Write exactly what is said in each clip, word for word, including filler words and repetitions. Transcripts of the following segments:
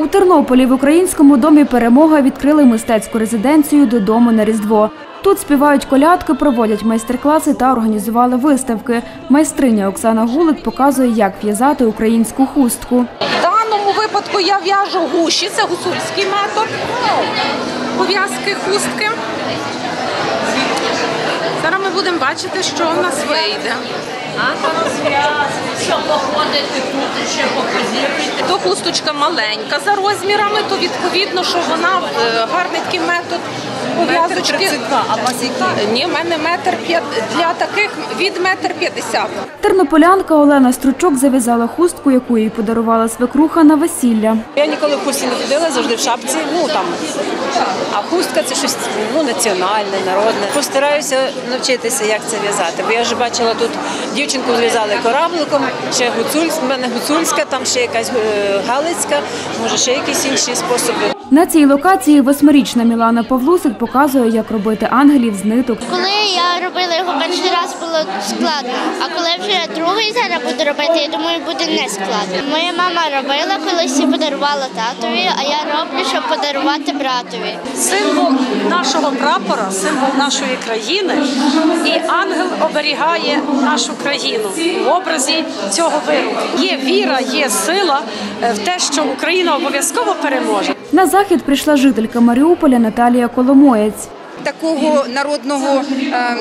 У Тернополі в Українському домі «Перемога» відкрили мистецьку резиденцію «Додому на Різдво». Тут співають колядки, проводять майстер-класи та організували виставки. Майстриня Оксана Гулик показує, як в'язати українську хустку. В даному випадку я в'яжу гуші, це гуцульський метод пов'язки хустки. Зараз ми будемо бачити, що в нас вийде. То хусточка маленька за розмірами, то відповідно, що вона гарний такий метод пов'язочки. тридцять два, а у вас який? Ні, в мене метр для таких від метр п'ятдесят. Тернополянка Олена Стручок зав'язала хустку, яку їй подарувала свекруха на весілля. Я ніколи в хустці не ходила, завжди в шапці, ну там. А хустка – це щось ну, національне, народне. Постараюся навчитися, як це в'язати. Бо я вже бачила, тут дівчинку зв'язали корабликом, ще гуцульська, в мене гуцульська, там ще якась галицька, може ще якісь інші способи. На цій локації восьмирічна Мілана Павлусик показує, як робити ангелів з ниток. Коли я робила його перший раз, було складно, а коли вже другий зараз буду робити, я думаю, буде не складно. Моя мама робила колись і подарувала татові, а я роблю, щоб подарувати братові. Символ нашого прапора, символ нашої країни, і ангел оберігає нашу країну в образі цього виробу. Є віра, є сила в те, що Україна обов'язково переможе. На захід прийшла жителька Маріуполя Наталія Коломоєць. Такого народного е,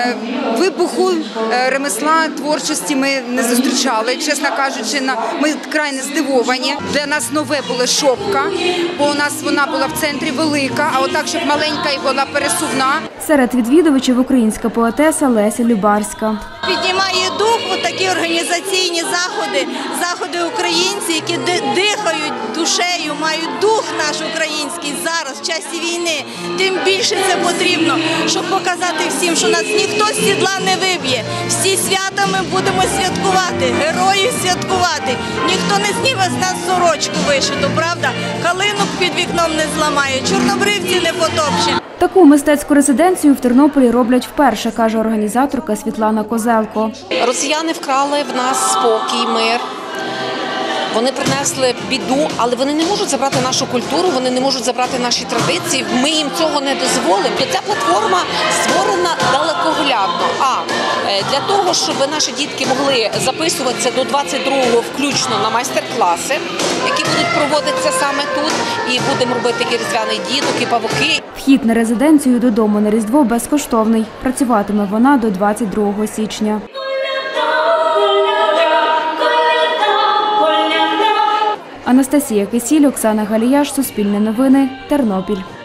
вибуху е, ремесла, творчості ми не зустрічали. Чесно кажучи, на, ми крайне здивовані. Для нас нове була шопка, бо у нас вона була в центрі велика, а отак, щоб маленька і була пересувна. Серед відвідувачів українська поетеса Леся Любарська. Піднімає дух у такі організаційні заходи, заходи українці, які дихають душею, мають дух наш український зараз, в часі війни. Тим більше це потрібно, щоб показати всім, що нас ніхто з сідла не виб'є. Всі свята ми будемо святкувати, героїв святкувати. Ніхто не зніме з нас сорочку вишиту, правда? Калинок під вікном не зламає, чорнобривці не потопче. Таку мистецьку резиденцію в Тернополі роблять вперше, каже організаторка Світлана Козелко. Росіяни вкрали в нас спокій, мир. Вони принесли біду, але вони не можуть забрати нашу культуру, вони не можуть забрати наші традиції. Ми їм цього не дозволимо. Ця платформа створена далекоглядно. А для того, щоб наші дітки могли записуватися до двадцять другого включно на майстер-класи, які будуть проводитися саме тут, і будемо робити і різдвяний діток, і павуки. Вхід на резиденцію «Додому на Різдво» безкоштовний. Працюватиме вона до двадцять другого січня. Анастасія Кисіль, Оксана Галіяш, Суспільне новини, Тернопіль.